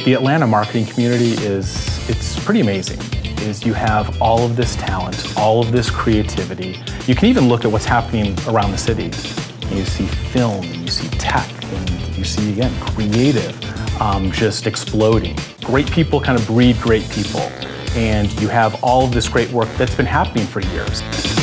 The Atlanta marketing community it's pretty amazing. You have all of this talent, all of this creativity. You can even look at what's happening around the city. You see film, you see tech, and you see, again, creative just exploding. Great people kind of breed great people. And you have all of this great work that's been happening for years.